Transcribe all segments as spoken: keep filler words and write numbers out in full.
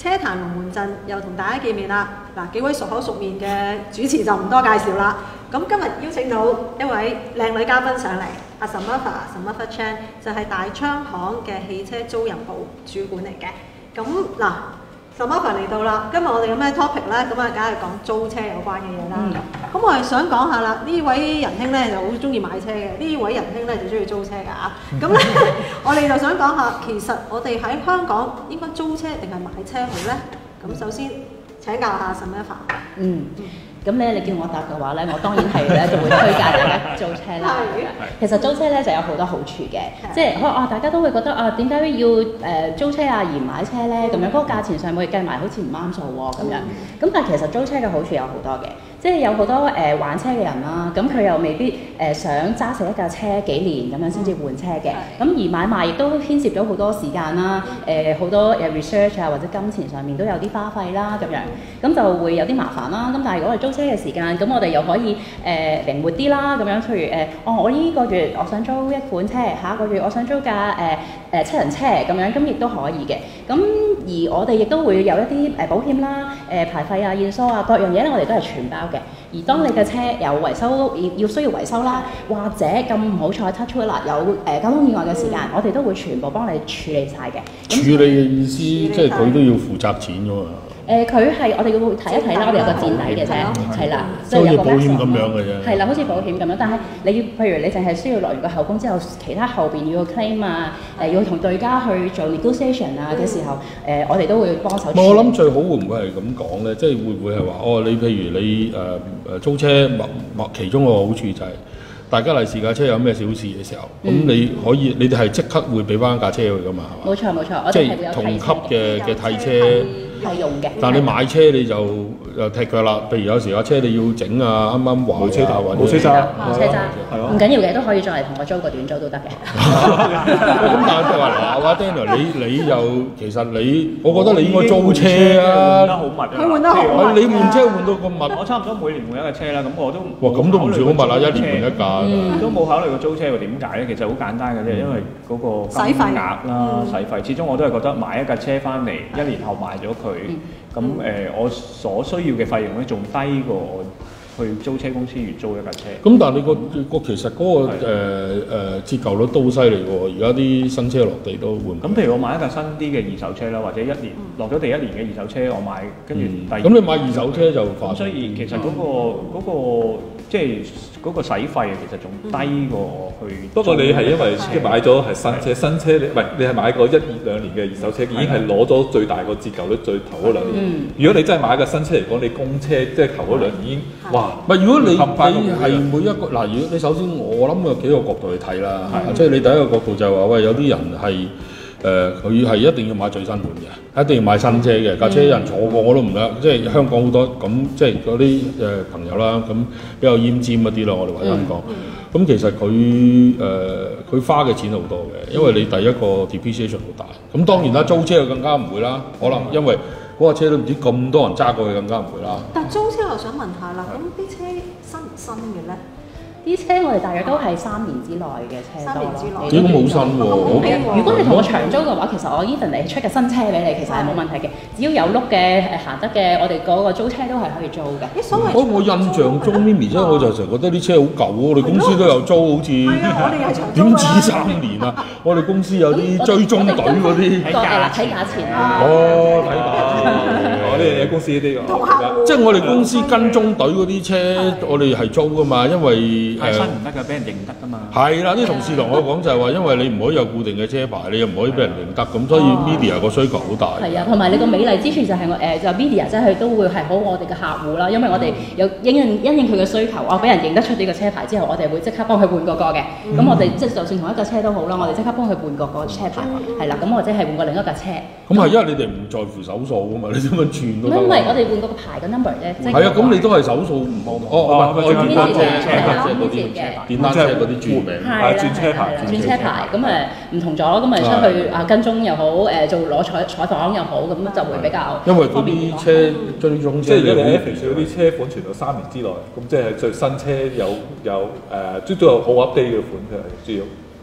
車壇龍門陣又同大家見面啦。嗱，幾位熟口熟面嘅主持就唔多介紹啦。咁今日邀請到一位靚女嘉賓上嚟，阿 Samatha Samatha Chan 就係大昌行嘅汽車租賃部主管嚟嘅。咁嗱 ，Samatha 嚟到啦，今日我哋有咩 topic 咧？咁啊，梗係講租車有關嘅嘢啦。咁、嗯、我係想講下啦，呢位仁兄咧就好中意買車嘅，呢位仁兄咧就中意租車㗎啊。咁咧，我哋就想講下，其實我哋喺香港應該租車定係買車好咧？咁首先請教下 Samatha。嗯。 咁咧，你叫我答嘅話咧，我當然係咧就會推介大家租車啦。其實租車咧就有好多好處嘅，即係可能啊，大家都會覺得啊，點解要誒、呃、租車啊而買車咧？咁樣嗰個價錢上會計埋好似唔啱數喎咁樣。咁但係其實租車嘅好處有好多嘅，即係有好多誒、呃、玩車嘅人啦，咁佢又未必誒、呃、想揸死一架車幾年咁樣先至換車嘅。咁而買賣亦都牽涉咗好多時間啦，誒、呃、好多誒 research 啊或者金錢上面都有啲花費啦咁樣，咁就會有啲麻煩啦。咁但係如果係租車嘅時間，咁我哋又可以誒、呃、靈活啲啦，咁樣譬如誒、呃，哦，我呢個月我想租一款車，下一個月我想租架誒誒、呃、七人車咁樣，咁亦都可以嘅。咁而我哋亦都會有一啲誒保險啦、誒、呃、牌費啊、驗收啊各樣嘢咧，我哋都係全包嘅。而當你嘅車有維修要要需要維修啦，或者咁唔好彩 touch wood 啦，有誒、呃、交通意外嘅時間，嗯、我哋都會全部幫你處理晒嘅。 處理嘅意思即係佢都要負責錢㗎嘛。 誒佢係我哋會睇一睇啦，我哋有個墊底嘅啫，係啦，即係有個保險咁樣嘅啫。係啦，好似保險咁樣，但係你要譬如你淨係需要落完個後供之後，其他後邊要 claim 啊，誒、呃、要同對家去做 negotiation 啊嘅時候，誒、呃、我哋都會幫手。 我諗最好會唔會係咁講咧？即係會唔會係話哦？你譬如你誒誒、呃、租車，某某其中個好處就係、是。大家嚟試架車有咩小事嘅時候，咁、嗯、你可以，你哋係即刻會俾翻架車佢噶嘛，係嘛？ 冇錯冇錯， 即係同級嘅嘅替車係用嘅。 但係你買車你就又踢腳啦。譬如有時架車你要整啊，啱啱話冇車揸， 冇車揸，冇車揸，唔緊要嘅，都可以再嚟同我租個短租都得嘅。 咁但係佢話嗱，阿 Daniel 你你又其實你，我覺得你應該租車啊， 換得好密啊， 佢換得好密， 你換車換到咁密， 我差唔多每年換一架車啦，咁我都哇咁都唔算好密啦，一年換一架。 嗯、都冇考慮過租車喎，點解咧？其實好簡單嘅啫，因為嗰個金額啦、使費，始終我都係覺得買一架車翻嚟，一年後賣咗佢，咁誒、呃、我所需要嘅費用咧，仲低過我去租車公司月租一架車。 咁但係你個個其實嗰、那個誒誒、呃、折舊率都好犀利喎，而家啲新車落地都換。 咁譬如我買一架新啲嘅二手車啦，或者一年、嗯、落咗地一年嘅二手車，我買跟住第二。咁、 嗯、你買二手車就快。 所以其實嗰、那個嗰、那個即係。嗰個使費其實仲低過去。 不過你係因為即係買咗係新車，新車你唔係你係買過一二兩年嘅二手車，已經係攞咗最大個折舊率最頭嗰兩年。如果你真係買個新車嚟講，你供車即係頭嗰兩年已經哇！ 唔係如果你你係每一個嗱，如果你首先我諗有幾個角度去睇啦，即係你第一個角度就係話喂，有啲人係。誒佢係一定要買最新款嘅，一定要買新車嘅，架車有人坐過我都唔得，即係香港好多咁，即係嗰啲誒朋友啦，咁比較奄尖嗰啲咯，我哋話咁講。咁、嗯、其實佢誒佢花嘅錢好多嘅，因為你第一個 depreciation 好大。咁當然啦，租車就更加唔會啦，可能因為嗰個車都唔知咁多人揸過去，更加唔會啦。 但租車我想問下啦，咁啲車新唔新嘅咧？ 啲車我哋大約都係三年之內嘅車多咯。 點冇新喎？ 如果你同我長租嘅話，其實我 even 你出嘅新車俾你，其實係冇問題嘅。只要有碌嘅誒行得嘅，我哋嗰個租車都係可以租嘅。 我我印象中 Mimi 啫，我就成日覺得啲車好舊喎。我哋公司都有租，好似點止三年啊！我哋公司有啲追蹤隊嗰啲睇價錢啊！ 哦，睇價錢。 我哋公司呢啲即係我哋公司跟蹤隊嗰啲車，我哋係租噶嘛，因為。 係新唔得㗎，俾人認得㗎嘛。 係啦，啲同事同我講就係話，因為你唔可以有固定嘅車牌，你又唔可以俾人認得，咁所以 media 個需求好大。 係啊，同埋你個美麗之處就係我誒就 media 即係佢都會係好我哋嘅客戶啦，因為我哋有因應因應佢嘅需求，我俾人認得出呢個車牌之後，我哋會即刻幫佢換個個嘅。咁我哋即係就算同一架車都好啦，我哋即刻幫佢換個個車牌，係啦，咁或者係換過另一架車。 咁係因為你哋唔在乎手數㗎嘛，你點樣轉都得。 唔係，我哋換個個牌嘅 number 啫。 係啊，咁你都係手數唔幫。哦哦，我電單車車嗰啲電單車嗰啲轉名， 係轉車牌，轉車牌。咁誒唔同咗，咁咪出去啊跟蹤又好，誒做攞採採訪又好，咁就會比較。 因為嗰啲車追蹤車， 即係如果你 F 嗰啲車款存到三年之內，咁即係最新車有有誒，都都有好 update 嘅款嘅主要。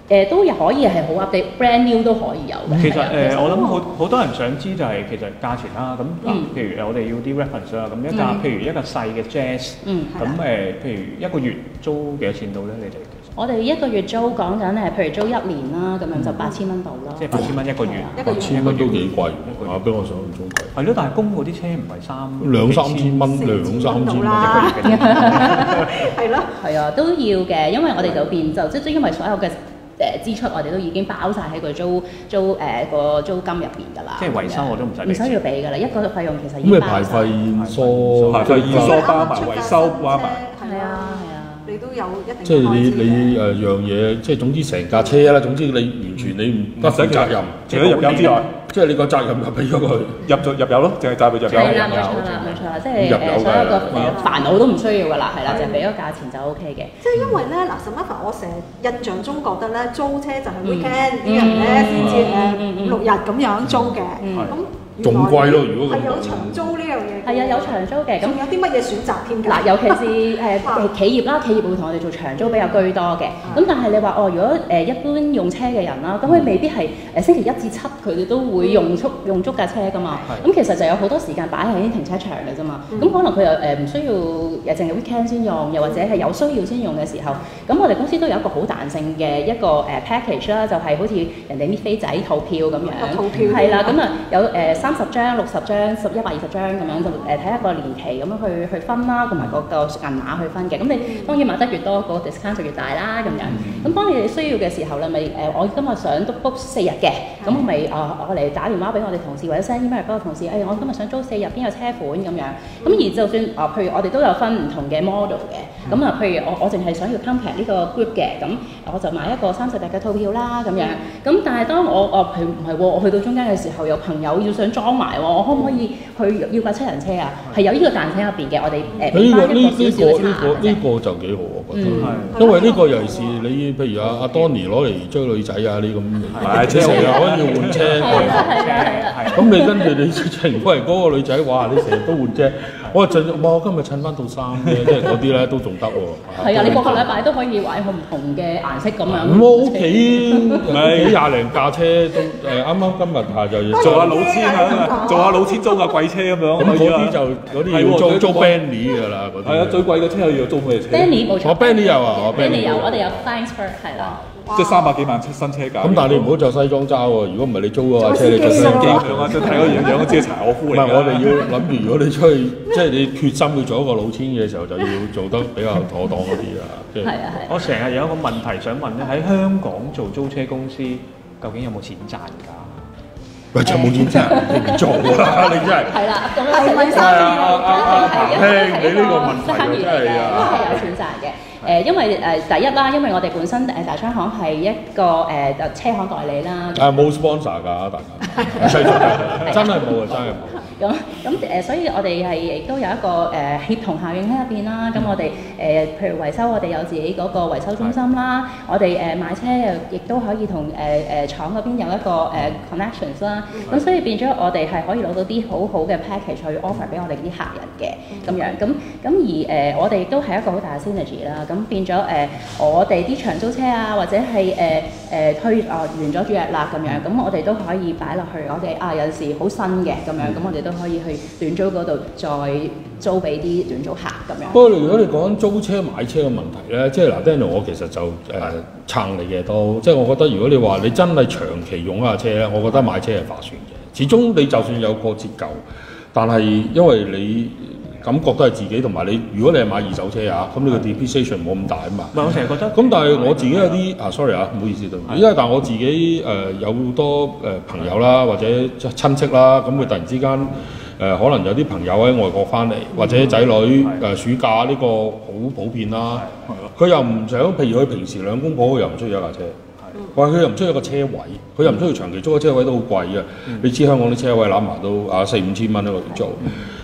誒都可以係好 update brand new 都可以有嘅。 其實誒，我諗好好多人想知就係其實價錢啦。咁嗱，譬如我哋要啲 reference 啦，咁一架譬如一個細嘅 Jazz，咁誒，譬如一個月租幾多錢到咧？你哋？ 我哋一個月租講緊誒，譬如租一年啦，咁樣就八千蚊到啦。 即係八千蚊一個月， 八千蚊都幾貴啊！比我想象中貴。 係咯，但係供嗰啲車唔係三兩三千蚊，兩三千蚊啦，係咯， 係啊，都要嘅，因為我哋就變就即係因為所有嘅誒支出，我哋都已經包晒喺個租租誒個租金入邊㗎啦。 即係維修我都唔使俾。 唔需要俾㗎啦，一個費用其實已經咩牌費驗疏、 牌費驗疏包埋維修包埋。 係啊係啊。 你都有一定即係你你誒樣嘢，即係總之成架車啦，總之你完全你唔不負責任， 除咗入油之外， 即係你個責任就俾咗佢入咗入油咯，淨係責佢入油。 係啦，冇錯啦，冇錯啦，即係誒所有個煩惱都唔需要㗎啦，係啦，就係俾咗價錢就 O K 嘅。 即係因為咧嗱，Samantha，我成日印象中覺得咧，租車就係 weekend 啲人咧先至誒五六日咁樣租嘅，咁。 仲貴咯！如果係有長租呢樣嘢， 係啊，有長租嘅。咁有啲乜嘢選擇添㗎？ 嗱，尤其是誒企業啦，企業會同我哋做長租比較居多嘅。咁但係你話哦，如果誒一般用車嘅人啦，咁佢未必係誒星期一至七佢哋都會用足用足架車㗎嘛。咁其實就有好多時間擺喺啲停車場嘅啫嘛。咁可能佢又誒唔需要誒淨係 weekend 先用，又或者係有需要先用嘅時候，咁我哋公司都有一個好彈性嘅一個誒 package 啦，就係好似人哋搣飛仔套票咁樣。套票係啦，咁啊有誒三十張、六十張、十一百二十張咁樣就誒睇一個年期咁樣去去分啦，同埋個個銀碼去分嘅。咁你當然買得越多，個 discount 就越大啦咁樣。咁當你哋需要嘅時候咧，咪誒我今日想都 book 四日嘅，咁我咪啊我嚟打電話俾我哋同事或者 send email 俾我同事，誒我今日想租四日，邊有車款咁樣。咁而就算啊，譬如我哋都有分唔同嘅 model 嘅，咁啊譬如我我淨係想要 compact 呢個 group 嘅，咁我就買一個三十日嘅套票啦咁樣。咁但係當我我譬如唔係喎，我去到中間嘅時候有朋友要想裝埋。我可唔可以去要架七人車啊？係有呢個彈性入邊嘅，我哋誒俾翻一個少少嘅差嘅。 呢個就幾好我覺得，因為呢個尤其是你譬如阿阿 Donny 攞嚟追女仔啊呢咁，買車成日可以換車，咁你跟住你情歸嗰個女仔，哇！你成日都換車，我話盡哇！我今日襯翻套衫啫，即係嗰啲咧都仲得喎。 係啊，你個個禮拜都可以買好唔同嘅顏色咁樣。 咁我屋企幾廿零架車都誒，啱啱今日下晝要做下老千啊，做下老千租架貴車咁樣。咁嗰啲就嗰啲要租租 Bentley 㗎啦，嗰啲。係啊， 最貴嘅車要租咩車 ？Bentley 冇錯。 我 Bentley 有啊，我 Bentley 有，我哋有 Flying-Spur 係啦。 即係三百幾萬新車價。 咁但係你唔好着西裝揸喎，如果唔係你租嗰架車你着西裝揸。 即係睇個樣樣都知係柴可夫嚟。 唔係我哋要諗住，如果你出去即係你決心要做一個老千嘅時候，就要做得比較妥當嗰啲啦。係啊係。 我成日有一個問題想問咧，喺香港做租車公司究竟有冇錢賺㗎？ 喂，就冇錢賺，你唔做啦，你真係。 係啦，咁樣係咪生意咯？ 聽你呢個問題真係啊， 都係有錢賺嘅。誒，因為誒第一啦，因為我哋本身誒大昌行係一個誒車行代理啦。 誒冇 sponsor 㗎，大家。真係冇啊，真係冇。 咁咁誒，所以我哋係亦都有一個誒協同效應喺入邊啦。咁我哋誒譬如維修，我哋有自己嗰個維修中心啦。我哋誒買車又亦都可以同誒誒廠嗰邊有一個誒 connections 啦。咁所以變咗我哋係可以攞到啲好好嘅 package 去 offer 俾我哋啲客人嘅咁樣。咁咁而誒我哋亦都係一個好大嘅 synergy 啦。咁變咗誒我哋啲長租車啊，或者係誒誒推啊完咗租約啦咁樣，咁我哋都可以擺落去。我哋啊有陣時好新嘅咁樣，咁我哋都可以去短租嗰度再租俾啲短租客咁樣。 不過如果你講租車買車嘅問題咧，即係嗱 Daniel 我其實就誒、呃、撐你嘅都，即係我覺得如果你話你真係長期用一架車咧，我覺得買車係划算嘅。始終你就算有個折舊，但係因為你感覺都係自己，同埋你如果你係買二手車啊，咁你個 depreciation 冇咁大啊嘛。 唔係，我成日覺得。 咁但係我自己有啲啊 sorry 啊，唔好意思對唔住。因為但係我自己誒、呃、有好多誒朋友啦，或者親戚啦，咁佢突然之間誒、呃、可能有啲朋友喺外國翻嚟，或者仔女誒、呃、暑假呢個好普遍啦。佢又唔想，譬如佢平時兩公婆佢又唔需要一架車。話佢又唔需要一個車位，佢又唔需要長期租個車位都好貴嘅。嗯、你知香港啲車位攬埋都啊四五千蚊一個月租。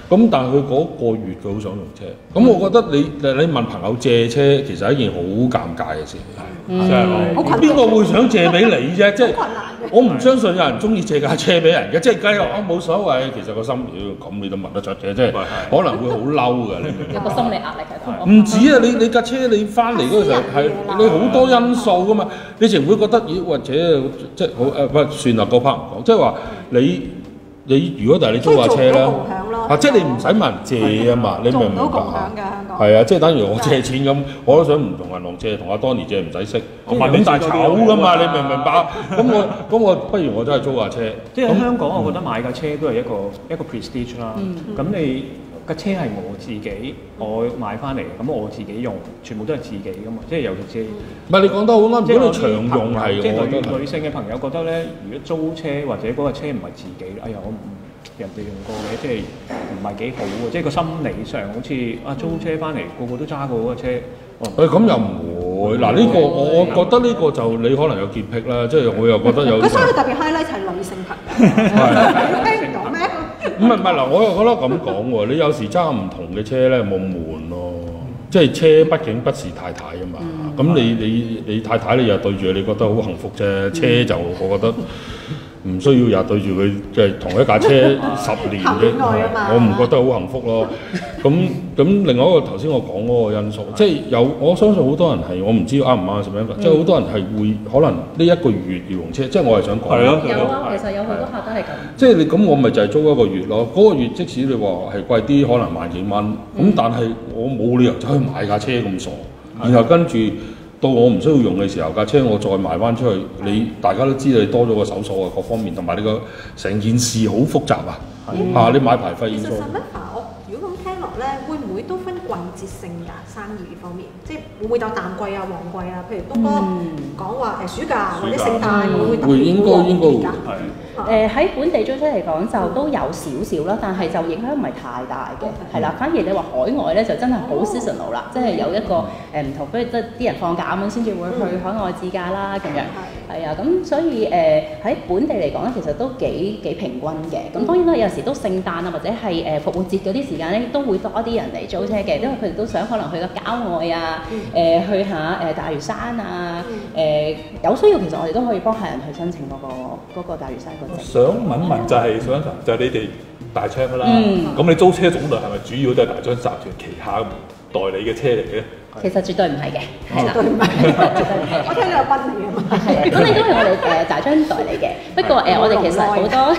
咁但係佢嗰個月佢好想用車，咁我覺得你你問朋友借車其實係一件好尷尬嘅事， 真係好困難。 邊個會想借俾你啫？即係好困難嘅我唔相信有人中意借架車俾人嘅，即係梗係我冇所謂，其實個心咁你都問得出嘅，即係可能會好嬲㗎，你明唔明？ 有個心理壓力喺度。 唔止啊！你你架車你翻嚟嗰個時候係你好多因素噶嘛，你淨會覺得咦或者即係好誒，不算啦，嗰 part 唔講，即係話你你如果但係你租架車咧，啊即係你唔使問人借啊嘛，你明唔明白啊？係啊，即係等於我借錢咁，我都想唔同銀行借，同阿 Donny 借唔使識，咁大炒噶嘛，你明唔明白？咁我咁我不如我真係租架車。 即係喺香港，我覺得買架車都係一個一個 prestige 啦。咁你架車係我自己，我買翻嚟，咁我自己用，全部都係自己噶嘛。即係尤其是唔係你講得好啱，如果你長用係， 即係我覺得女女性嘅朋友覺得咧，如果租車或者嗰架車唔係自己，哎呀我唔人哋用過嘅，即係唔係幾好喎。即係個心理上好似啊租車翻嚟個個都揸過嗰架車。 誒咁又唔會，嗱呢個我我覺得呢個就你可能有潔癖啦，即係我又覺得有。 佢所以特別 highlight 係女性朋友，聽唔到咩？ 唔係唔係嗱，我又覺得咁講喎，你有時揸唔同嘅車咧冇悶咯，即係車畢竟不是太太啊嘛。咁、嗯、你你你太太你又對住，你覺得好幸福啫。車就我覺得唔需要日對住佢，即係同一架車十年嘅，我唔覺得好幸福咯。咁咁另外一個頭先我講嗰個因素，即係有我相信好多人係我唔知啱唔啱十蚊，即係好多人係會可能呢一個月要用車，即係我係想講。 係咯， 有啊，其實有好多客都係咁。 即係你咁，我咪就係租一個月咯。嗰、那個月即使你話係貴啲，可能萬幾蚊，咁、嗯、但係我冇理由走去買架車咁傻，然後跟住。到我唔需要用嘅時候，架車我再賣翻出去，你大家都知你多咗個手數啊，各方面同埋你個成件事好複雜啊，嚇、啊、你買牌費。 其實十蚊牌我如果咁聽落咧，會唔會都分季節性㗎生意方面？即係會唔會有淡季啊、旺季啊？譬如東哥講話誒暑假或者聖誕會唔會特別應該應該會誒喺本地租車嚟講就都有少少啦，但係就影響唔係太大嘅，係啦。反而你話海外咧就真係好 seasonal 啦，即係有一個誒唔同，譬如即係啲人放假咁樣先至會去海外自駕啦咁樣。係啊，咁所以誒喺本地嚟講咧，其實都幾幾平均嘅。咁當然啦，有時都聖誕啊或者係誒復活節嗰啲時間咧，都會多啲人嚟租車嘅，因為佢哋都想可能去個郊外啊，誒去下誒大嶼山啊，誒有需要其實我哋都可以幫客人去申請嗰個嗰個大嶼山。 想問問就係想就係你哋大昌㗎啦，咁、嗯、你租車種類係咪主要都係大昌集團旗下代理嘅車嚟嘅？ 其實絕對唔係嘅，係啦， 絕對唔係，絕對唔係。我聽到有賓利啊嘛， 係啊，咁你都係我哋誒大昌代理嘅。不過誒，我哋其實好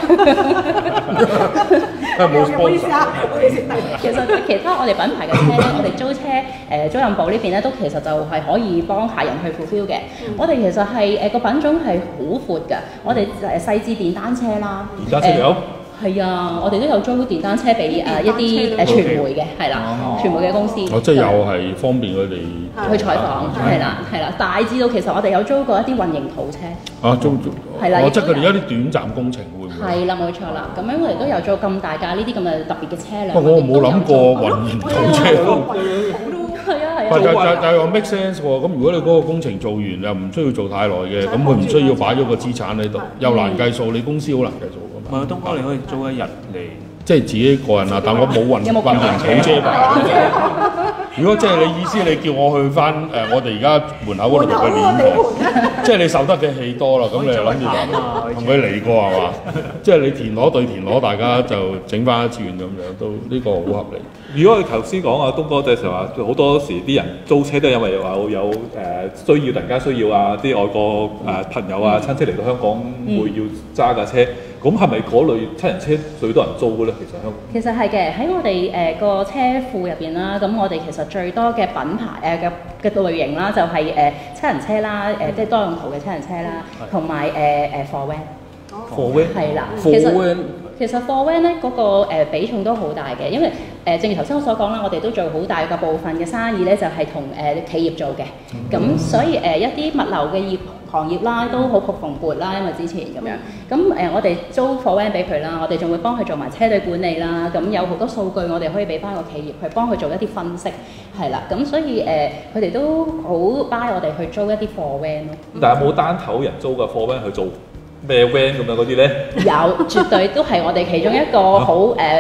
多， 唔好意思啊， 其實其他我哋品牌嘅車咧，我哋租車誒租賃部呢邊咧，都其實就係可以幫客人去 fulfill 嘅。我哋其實係誒個品種係好闊㗎，我哋誒細至電單車啦， 電單車有。 係啊，我哋都有租電單車俾誒一啲誒傳媒嘅，係啦，傳媒嘅公司。 哦，即係又係方便佢哋去採訪，係啦，係啦。大致到其實我哋有租過一啲混凝土車。 啊，租租。係啦，即係佢哋有啲短暫工程會唔會？ 係啦，冇錯啦。咁樣我哋都有做咁大架呢啲咁嘅特別嘅車輛。 不過我冇諗過混凝土車。 係啊係啊。 但但但係話 make sense 喎。咁如果你嗰個工程做完又唔需要做太耐嘅，咁佢唔需要擺咗個資產喺度，又難計數，你公司好難計數。 唔係，東哥你可以租一日嚟， 即係自己個人啊，但我冇混混凝土車牌。如果即係你意思，你叫我去翻誒，我哋而家門口嗰度同佢練過，即係你受得嘅氣多啦，咁你又諗住同佢嚟過係嘛？即係你田螺對田螺，大家就整翻一轉咁樣，都呢個好合理。 如果你頭先講啊，東哥就係話好多時啲人租車都因為話有誒需要，突然間需要啊，啲外國誒朋友啊、親戚嚟到香港會要揸架車。咁係咪嗰類七人車最多人租嘅咧？其實香港其實係嘅，喺我哋誒個車庫入邊啦，咁我哋其實最多嘅品牌誒嘅嘅類型啦，就係誒七人車啦，誒即係多用途嘅七人車啦，同埋誒誒貨 van。 貨 van 係啦，其實其實貨 van 咧嗰個誒比重都好大嘅，因為誒正如頭先我所講啦，我哋都做好大嘅部分嘅生意咧，就係同誒企業做嘅，咁所以誒一啲物流嘅業行業啦，都好蓬勃啦，因為之前咁樣，咁誒、呃、我哋租貨 van 俾佢啦，我哋仲會幫佢做埋車隊管理啦，咁有好多數據我哋可以俾翻個企業去幫佢做一啲分析，係啦，咁所以誒佢哋都好 buy 我哋去租一啲貨 van 咯。 但係有冇單頭人租嘅貨 van 去做咩 van 咁樣嗰啲咧？ 有，絕對都係我哋其中一個好誒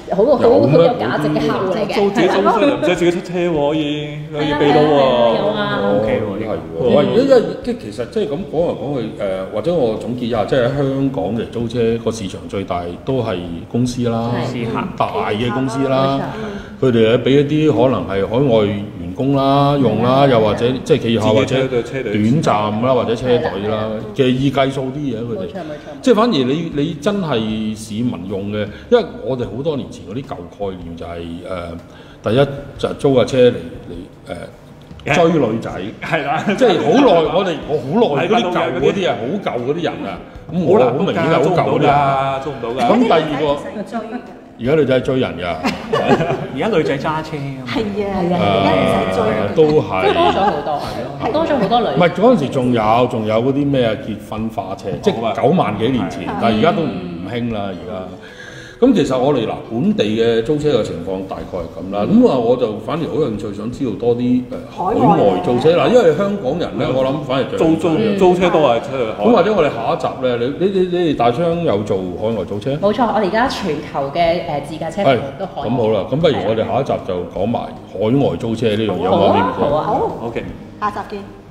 好好好有價值嘅客戶嚟嘅。 租自己租車又唔使自己出車喎，可以可以俾到喎。 有啊 ，OK 喎， 係喎。喂，因為即係其實即係咁講嚟講去誒，或者我總結一下，即係喺香港嚟租車個市場最大都係公司啦，大嘅公司啦，佢哋咧俾一啲可能係海外員工啦用啦，又或者即係企業客或者短暫啦，或者車隊啦嘅意計數啲嘢佢哋。即係反而你你真係市民用嘅，因為我哋好多年前嗰啲舊概念就係、是、誒、呃、第一就係租架車嚟嚟誒追女仔， 係啦， 即係好耐我哋我好耐嗰啲舊嗰啲啊，好舊嗰啲人啊，咁我好明顯係好舊嗰啲啊， 租唔到㗎。 咁第二個，而家女仔追人㗎， 而家女仔揸車啊嘛， 係啊係啊，而家女仔追都係多咗好多，係多咗好多女。 唔係嗰陣時仲有仲有嗰啲咩結婚花車，即係九萬幾年前，但係而家都唔興啦，而家。咁其實我哋嗱本地嘅租車嘅情況大概係咁啦，咁啊我就反而好有興趣想知道多啲誒海外租車嗱，因為香港人咧，我諗反而租租租車都係出去。 咁或者我哋下一集咧，你你你你哋大昌有做海外租車？ 冇錯，我哋而家全球嘅誒自駕車服務都可以。 咁好啦，咁不如我哋下一集就講埋海外租車呢樣嘢。 好啊，好啊， 好 OK， 下集見。